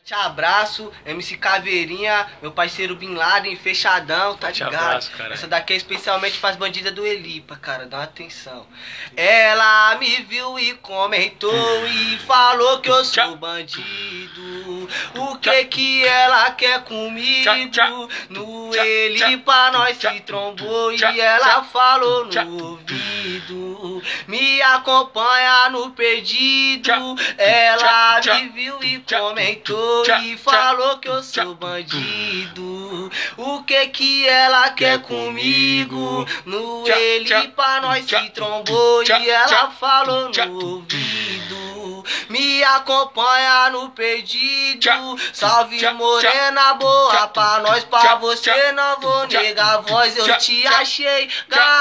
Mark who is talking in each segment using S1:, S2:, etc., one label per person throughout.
S1: Te abraço, MC Caveirinha, meu parceiro Bin Laden, fechadão, tá ligado?
S2: Abraço, cara.
S1: Essa daqui é especialmente pras bandidas do Elipa, cara, dá uma atenção. Ela me viu e comentou e falou que eu sou bandido. O que ela quer comigo? No Elipa nós se trombou e ela falou no ouvido. Me acompanha no pedido. Ela me viu e comentou e falou que eu sou bandido. O que ela quer comigo? No Elipa nós se trombou e ela falou no ouvido. Me acompanha no pedido. Salve morena boa pra nós, pra você não vou negar a voz. Eu te achei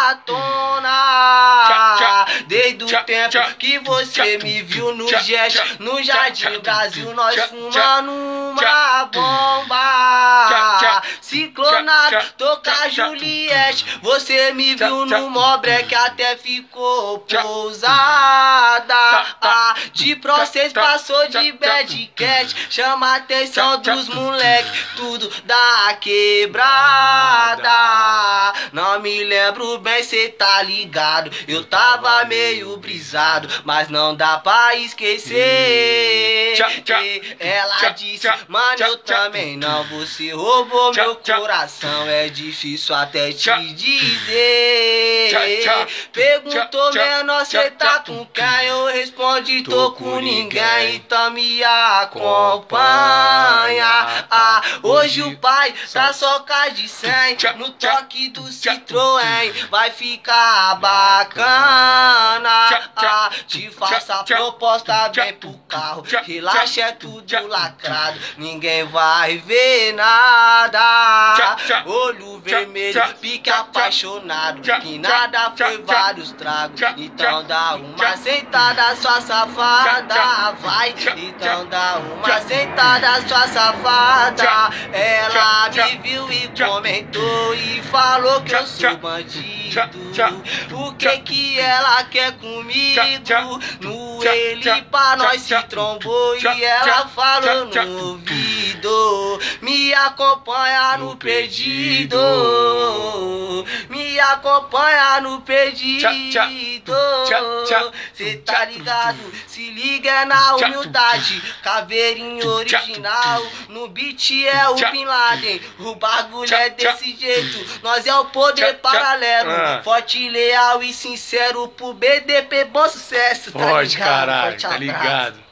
S1: gatona desde o tempo que você me viu no gesto, no Jardim Brasil, nós fumando uma bomba. Ciclonado, toca Juliette. Você me viu no Mobreque, até ficou pousada. De processo passou de bad cat. Chama a atenção dos moleque, tudo da quebrada. Não me lembro bem, cê tá ligado. Eu tava meio brisado, mas não dá pra esquecer. Ela disse, mano, eu também não. Você roubou meu coração, é difícil até te dizer. Perguntou, menor, cê tá com quem? Eu respondi, tô com ninguém. Então me acompanha. Hoje o pai tá só cá de 100 no toque do Citroën. Vai ficar bacana. Te faço a proposta, vem pro carro. Relaxa, é tudo lacrado, ninguém vai ver nada. Olho vermelho, pique apaixonado, que nada foi vários tragos. Então dá uma sentada, sua safada. Vai, então dá uma sentada, sua safada. Ela me viu e comentou e falou que eu sou bandido. O que ela quer comigo? No Elipa nós se trombou e ela falou no ouvido. Me acompanha no pedido. Me acompanha no pedido. Cê tá ligado? Se liga na humildade. Caveirinho original. No beat é o Bin Laden. O bagulho é desse jeito. Nós é o poder paralelo. Forte, leal e sincero pro BDP, bom sucesso. Tá
S2: Pode,
S1: ligado?
S2: caralho,
S1: Forte
S2: tá
S1: abraço.
S2: ligado?